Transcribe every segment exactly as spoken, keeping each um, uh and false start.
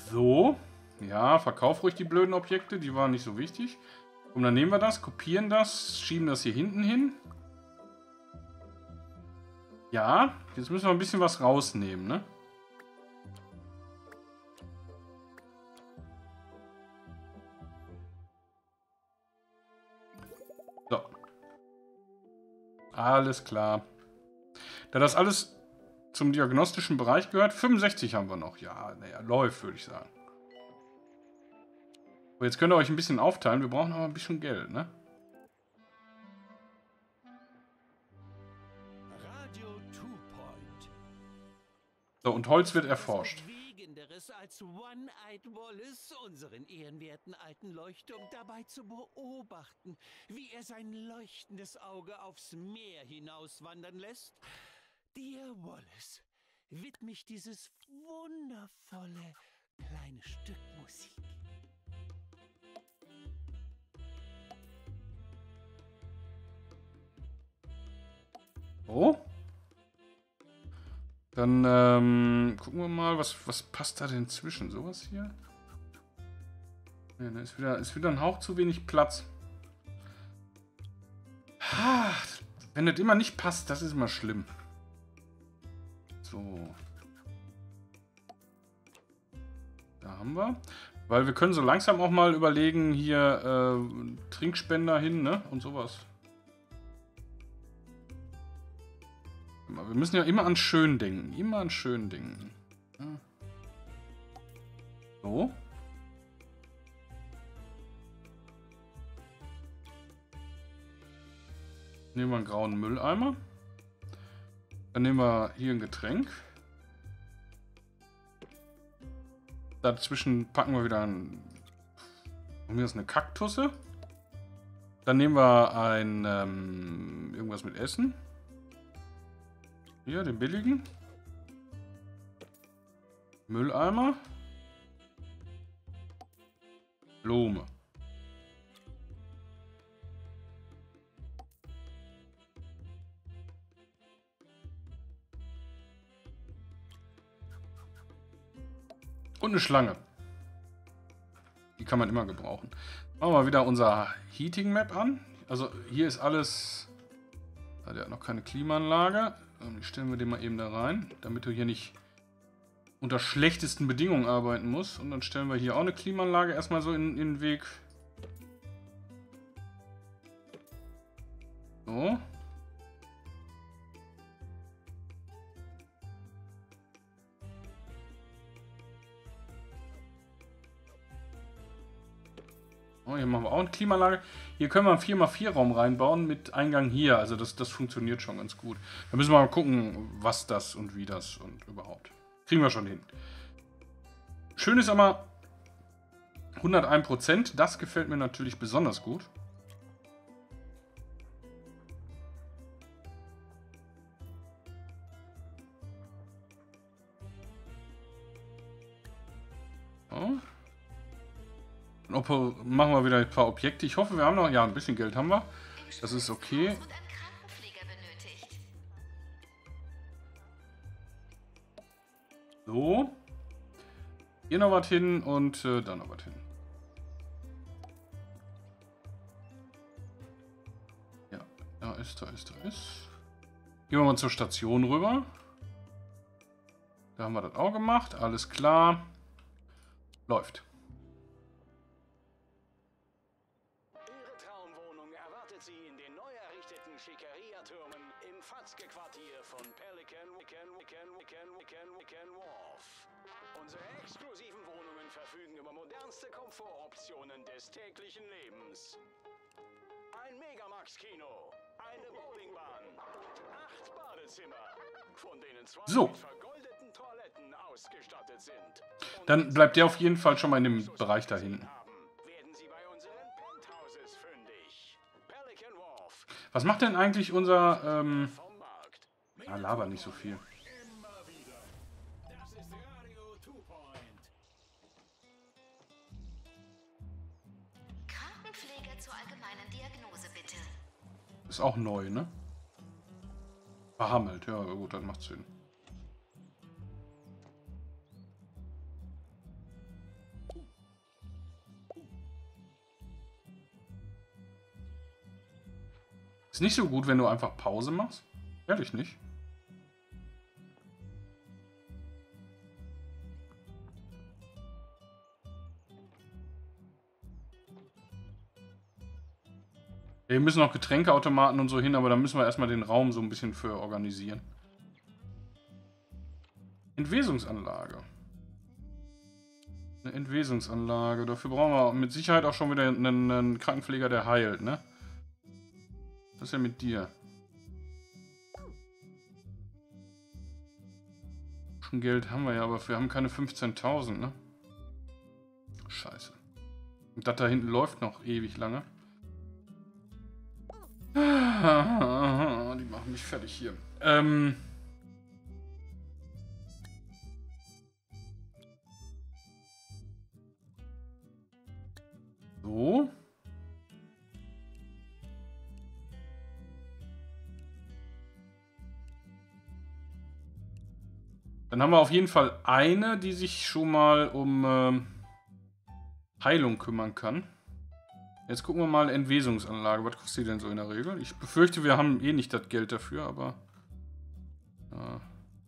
So. Ja, verkauf ruhig die blöden Objekte, die waren nicht so wichtig. Und dann nehmen wir das, kopieren das, schieben das hier hinten hin. Ja, jetzt müssen wir ein bisschen was rausnehmen, ne? So. Alles klar. Da das alles zum diagnostischen Bereich gehört, fünfundsechzig haben wir noch. Ja, naja, läuft, würde ich sagen. So, jetzt könnt ihr euch ein bisschen aufteilen. Wir brauchen aber ein bisschen Geld, ne? So, und Holz wird erforscht. Als One-Eyed Wallace, unseren ehrenwerten alten Leuchtturm, dabei zu beobachten, wie er sein leuchtendes Auge aufs Meer hinauswandern lässt. Dir, Wallace, widme ich dieses wundervolle kleine Stück Musik. Oh. Dann ähm, gucken wir mal, was, was passt da denn zwischen? Sowas hier? Ja, da ist wieder, ist wieder ein Hauch zu wenig Platz. Ah, wenn das immer nicht passt, das ist immer schlimm. So. Da haben wir. Weil wir können so langsam auch mal überlegen, hier äh, Trinkspender hin, ne? Und sowas. Wir müssen ja immer an schön denken. Immer an schön denken. Ja. So. Nehmen wir einen grauen Mülleimer. Dann nehmen wir hier ein Getränk. Dazwischen packen wir wieder ein, hier ist eine Kaktusse. Dann nehmen wir ein ähm, irgendwas mit Essen. Hier, den billigen. Mülleimer. Blume. Und eine Schlange. Die kann man immer gebrauchen. Machen wir mal wieder unser Heating Map an. Also hier ist alles... Der hat noch keine Klimaanlage. Und stellen wir den mal eben da rein, damit du hier nicht unter schlechtesten Bedingungen arbeiten musst. Und dann stellen wir hier auch eine Klimaanlage erstmal so in, in den Weg. So. Oh, hier machen wir auch eine Klimaanlage. Hier können wir einen vier mal vier Raum reinbauen mit Eingang hier. Also das, das funktioniert schon ganz gut. Da müssen wir mal gucken, was das und wie das und überhaupt. Kriegen wir schon hin. Schön ist aber hunderteins Prozent. Das gefällt mir natürlich besonders gut. So. Machen wir wieder ein paar Objekte. Ich hoffe, wir haben noch... Ja, ein bisschen Geld haben wir. Das ist okay. So. Hier noch was hin und äh, da noch was hin. Ja, da ist, da ist, da ist. Gehen wir mal zur Station rüber. Da haben wir das auch gemacht. Alles klar. Läuft. Quartier von Pelican, Pelican, Pelican, Pelican, Pelican, Pelican Wharf. Unsere exklusiven Wohnungen verfügen über modernste Komfortoptionen des täglichen Lebens. Ein Megamax-Kino, eine Bowlingbahn, acht Badezimmer, von denen zwei so. mit vergoldeten Toiletten ausgestattet sind. Und dann bleibt der auf jeden Fall schon mal in dem Bereich da hinten. Werden Sie bei unseren Penthouses fündig. Pelican Wharf. Was macht denn eigentlich unser... Ähm Ah, laber nicht so viel. Krankenpfleger zur allgemeinen Diagnose, bitte. Ist auch neu, ne? Verhammelt, ja gut, dann macht's Sinn. Ist nicht so gut, wenn du einfach Pause machst. Ehrlich nicht. Hier müssen noch Getränkeautomaten und so hin, aber da müssen wir erstmal den Raum so ein bisschen für organisieren. Entwesungsanlage. Eine Entwesungsanlage. Dafür brauchen wir mit Sicherheit auch schon wieder einen, einen Krankenpfleger, der heilt, ne? Was ist denn mit dir? Schon Geld haben wir ja, aber wir haben keine fünfzehntausend, ne? Scheiße. Und das da hinten läuft noch ewig lange. Die machen mich fertig hier. Ähm... So. Dann haben wir auf jeden Fall eine, die sich schon mal um ähm, Heilung kümmern kann. Jetzt gucken wir mal Entwesungsanlage. Was kostet die denn so in der Regel? Ich befürchte, wir haben eh nicht das Geld dafür, aber... Ja.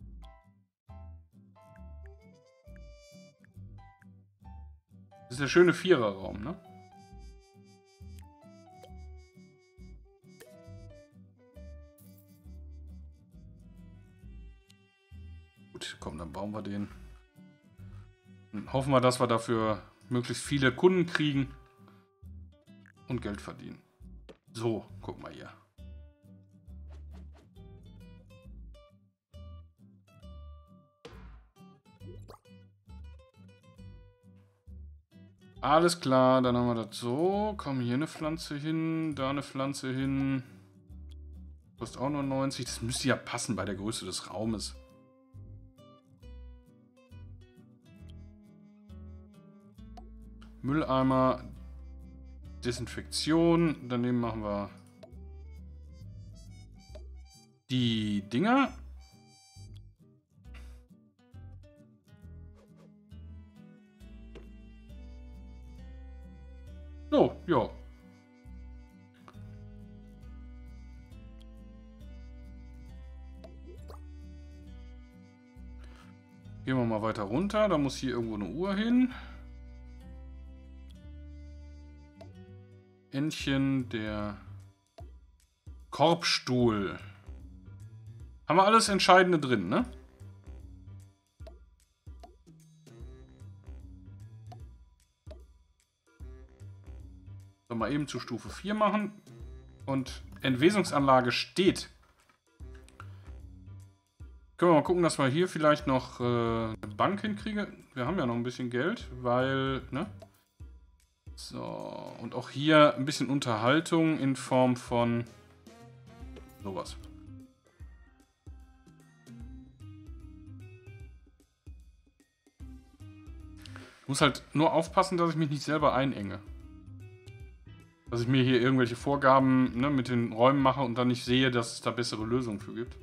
Das ist der schöne Viererraum, ne? Gut, komm, dann bauen wir den. Dann hoffen wir, dass wir dafür möglichst viele Kunden kriegen und Geld verdienen. So, guck mal hier. Alles klar, dann haben wir das so. Komm, hier eine Pflanze hin, da eine Pflanze hin. Kostet auch nur neunzig. Das müsste ja passen bei der Größe des Raumes. Mülleimer, Desinfektion. Daneben machen wir die Dinger. So, ja. Gehen wir mal weiter runter. Da muss hier irgendwo eine Uhr hin. Entchen, der Korbstuhl. Haben wir alles Entscheidende drin, ne? So, mal eben zu Stufe vier machen. Und Entwesungsanlage steht. Können wir mal gucken, dass wir hier vielleicht noch äh, eine Bank hinkriegen. Wir haben ja noch ein bisschen Geld, weil, ne? So, und auch hier ein bisschen Unterhaltung in Form von sowas. Ich muss halt nur aufpassen, dass ich mich nicht selber einenge. Dass ich mir hier irgendwelche Vorgaben, ne, mit den Räumen mache und dann nicht sehe, dass es da bessere Lösungen für gibt.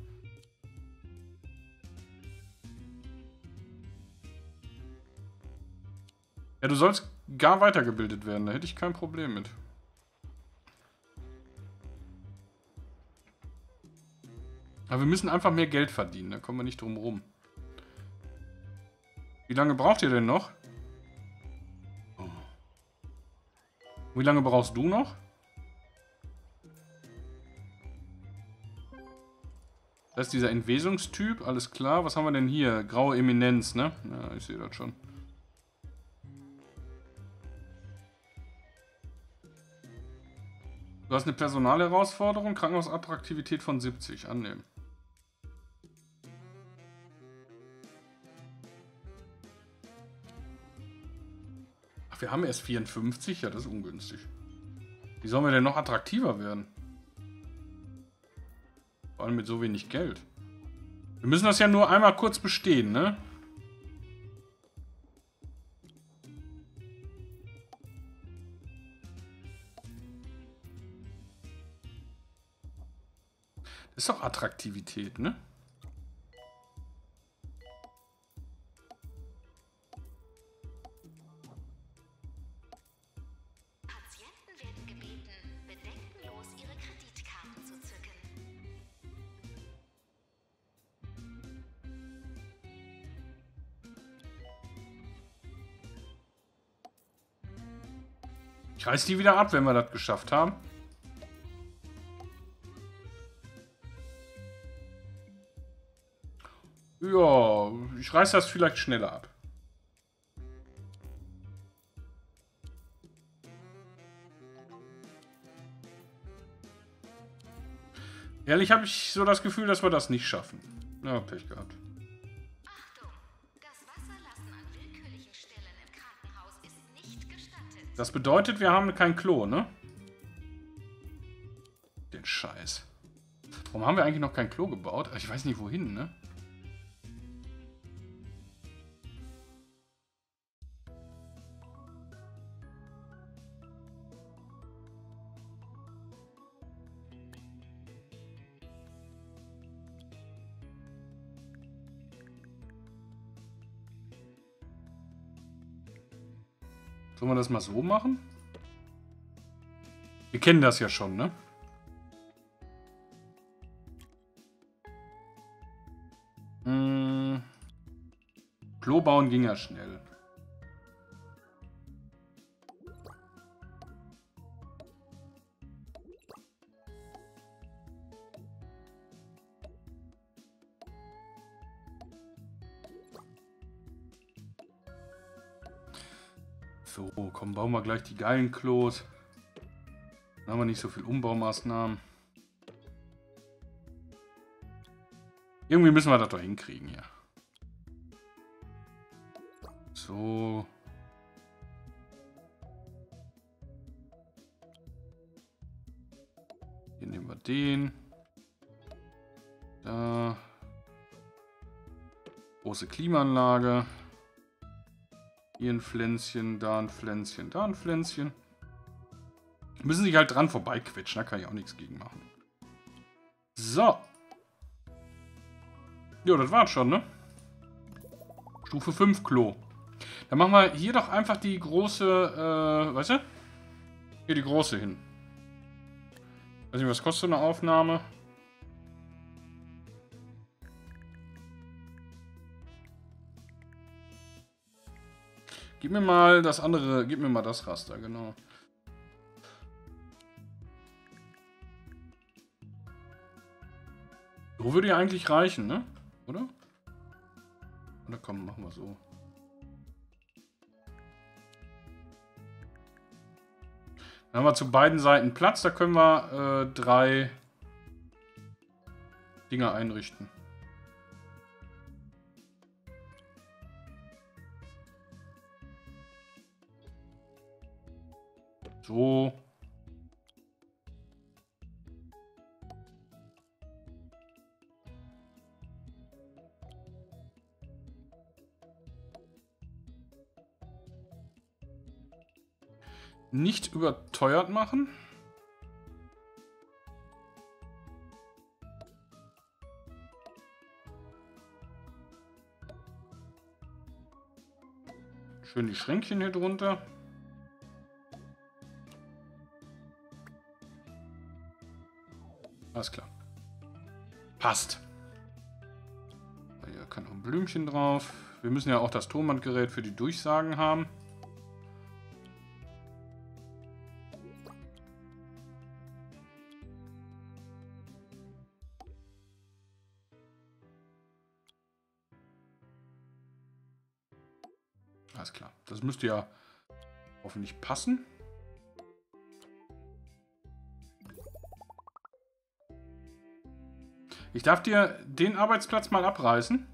Ja, du sollst gar weitergebildet werden, da hätte ich kein Problem mit. Aber wir müssen einfach mehr Geld verdienen, da kommen wir nicht drum rum. Wie lange braucht ihr denn noch? Oh. Wie lange brauchst du noch? Das ist dieser Entwesungstyp, alles klar. Was haben wir denn hier? Graue Eminenz, ne? Ja, ich sehe das schon. Du hast eine Personalherausforderung, Krankenhausattraktivität von siebzig, annehmen. Ach, wir haben erst vierundfünfzig? Ja, das ist ungünstig. Wie sollen wir denn noch attraktiver werden? Vor allem mit so wenig Geld. Wir müssen das ja nur einmal kurz bestehen, ne? Ist doch Attraktivität, ne? Patienten werden gebeten, bedenkenlos ihre Kreditkarten zu Ich reiß die wieder ab, wenn wir das geschafft haben. Ja, ich reiß das vielleicht schneller ab. Ehrlich habe ich so das Gefühl, dass wir das nicht schaffen. Ja, Pech gehabt. Achtung! Das Wasserlassen an willkürlichen Stellen im Krankenhaus ist nicht gestattet. Das bedeutet, wir haben kein Klo, ne? Den Scheiß. Warum haben wir eigentlich noch kein Klo gebaut? Ich weiß nicht wohin, ne? Sollen wir das mal so machen? Wir kennen das ja schon, ne? Hm. Klo bauen ging ja schnell. So, komm, bauen wir gleich die geilen Klos. Dann haben wir nicht so viel Umbaumaßnahmen. Irgendwie müssen wir das doch hinkriegen hier. So. Hier nehmen wir den. Da. Große Klimaanlage. Hier ein Pflänzchen, da ein Pflänzchen, da ein Pflänzchen. Müssen sich halt dran vorbeiquetschen, da kann ich auch nichts gegen machen. So. Ja, das war's schon, ne? Stufe fünf Klo. Dann machen wir hier doch einfach die große, äh, weißt du? Hier die große hin. Weiß nicht, was kostet so eine Aufnahme? Gib mir mal das andere, gib mir mal das Raster, genau. So würde ja eigentlich reichen, ne? Oder? Oder komm, machen wir so. Dann haben wir zu beiden Seiten Platz, da können wir äh, drei Dinger einrichten. So. Nicht überteuert machen. Schön die Schränkchen hier drunter. Alles klar. Passt. Hier kann noch ein Blümchen drauf. Wir müssen ja auch das Tonbandgerät für die Durchsagen haben. Alles klar. Das müsste ja hoffentlich passen. Ich darf dir den Arbeitsplatz mal abreißen.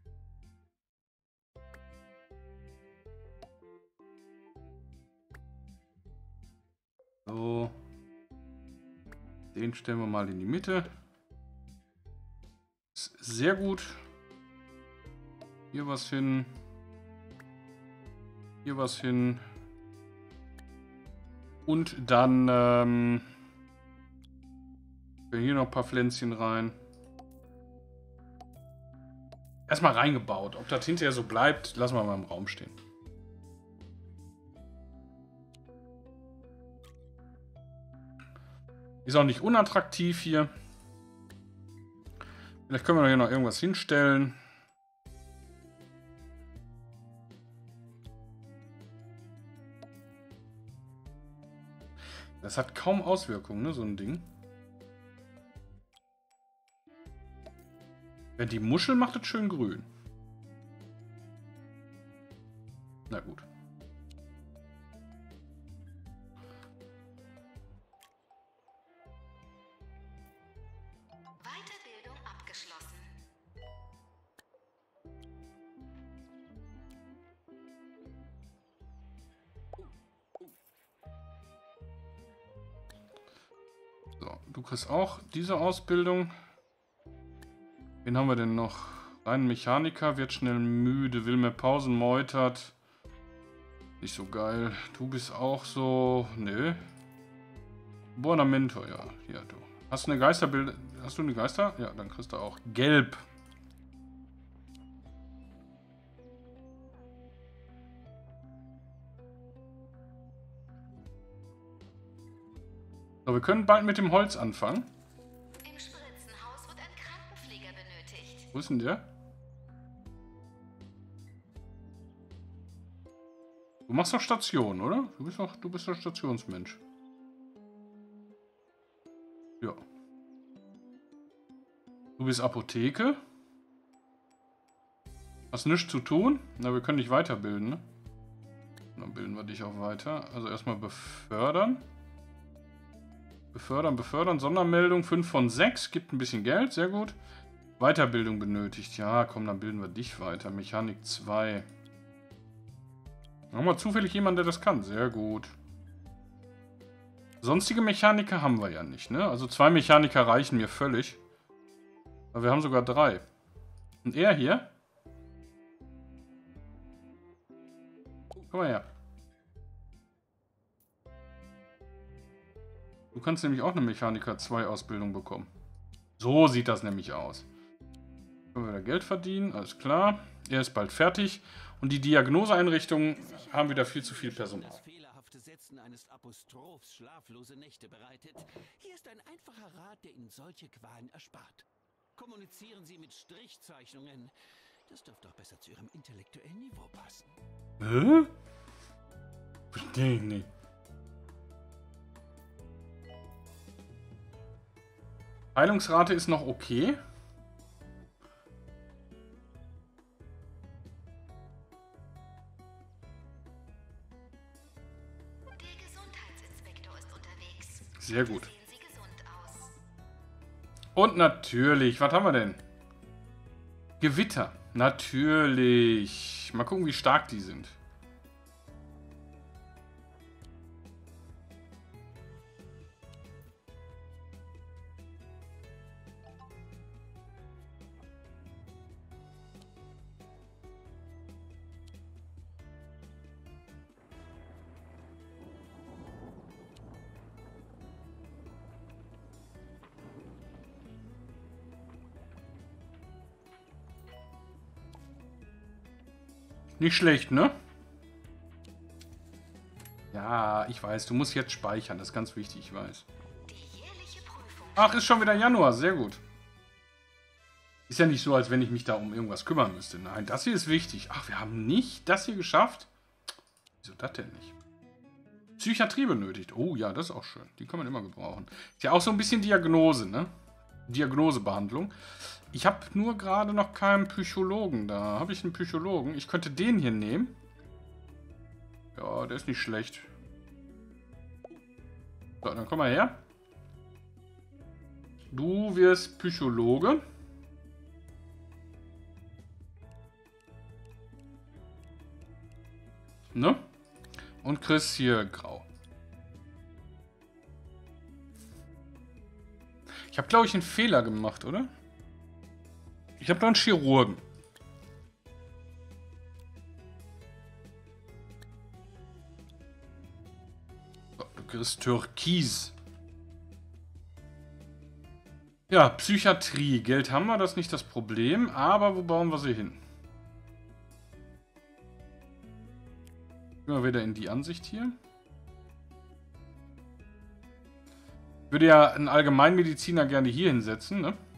So. Den stellen wir mal in die Mitte. Ist sehr gut. Hier was hin. Hier was hin. Und dann ähm, hier noch ein paar Pflänzchen rein. Erstmal reingebaut. Ob das hinterher so bleibt, lassen wir mal im Raum stehen. Ist auch nicht unattraktiv hier. Vielleicht können wir hier noch irgendwas hinstellen. Das hat kaum Auswirkungen, ne, so ein Ding. Wenn die Muschel macht es schön grün. Na gut. Weiterbildung abgeschlossen. So, du kriegst auch diese Ausbildung. Wen haben wir denn noch? Rein Mechaniker, wird schnell müde, will mehr Pausen, meutert. Nicht so geil. Du bist auch so... Nö. Geborener Mentor, ja. Hier, du. Hast du eine Geisterbild... Hast du eine Geister? Ja, dann kriegst du auch gelb. So, wir können bald mit dem Holz anfangen. Im Spritzenhaus wird ein Krankenpfleger benötigt. Wo ist denn der? Du machst doch Station, oder? Du bist doch, du bist doch Stationsmensch. Ja. Du bist Apotheke. Hast nichts zu tun? Na, wir können dich weiterbilden, ne? Dann bilden wir dich auch weiter. Also erstmal befördern. Befördern, befördern. Sondermeldung fünf von sechs. Gibt ein bisschen Geld, sehr gut. Weiterbildung benötigt. Ja, komm, dann bilden wir dich weiter. Mechanik zwei. Haben wir zufällig jemanden, der das kann. Sehr gut. Sonstige Mechaniker haben wir ja nicht, ne? Also zwei Mechaniker reichen mir völlig. Aber wir haben sogar drei. Und er hier? Komm mal her. Du kannst nämlich auch eine Mechaniker zwei Ausbildung bekommen. So sieht das nämlich aus. Können wir wieder Geld verdienen, alles klar. Er ist bald fertig. Und die Diagnoseeinrichtungen haben wieder viel zu viel Personal. Das fehlerhafte Setzen eines Apostrophs schlaflose Nächte bereitet. Hier ist ein einfacher Rat, der Ihnen solche Qualen erspart. Kommunizieren Sie mit Strichzeichnungen. Das dürfte doch besser zu Ihrem intellektuellen Niveau passen. Hä? Verstehe ich nicht. Heilungsrate ist noch okay. Der Gesundheitsinspektor ist unterwegs. Sehr gut. Sehen Sie gesund aus. Und natürlich, was haben wir denn? Gewitter. Natürlich. Mal gucken, wie stark die sind. Nicht schlecht, ne? Ja, ich weiß. Du musst jetzt speichern. Das ist ganz wichtig, ich weiß. Die jährliche Prüfung. Ach, ist schon wieder Januar. Sehr gut. Ist ja nicht so, als wenn ich mich da um irgendwas kümmern müsste. Nein, das hier ist wichtig. Ach, wir haben nicht das hier geschafft? Wieso das denn nicht? Psychiatrie benötigt. Oh ja, das ist auch schön. Die kann man immer gebrauchen. Ist ja auch so ein bisschen Diagnose, ne? Diagnosebehandlung. Ich habe nur gerade noch keinen Psychologen da. Habe ich einen Psychologen? Ich könnte den hier nehmen. Ja, der ist nicht schlecht. So, dann komm mal her. Du wirst Psychologe. Ne? Und Chris hier grau. Ich habe, glaube ich, einen Fehler gemacht, oder? Ich habe da einen Chirurgen. So, du kriegst Türkis. Ja, Psychiatrie. Geld haben wir, das ist nicht das Problem. Aber wo bauen wir sie hin? Gehen wir wieder in die Ansicht hier. Ich würde ja einen Allgemeinmediziner gerne hier hinsetzen, ne?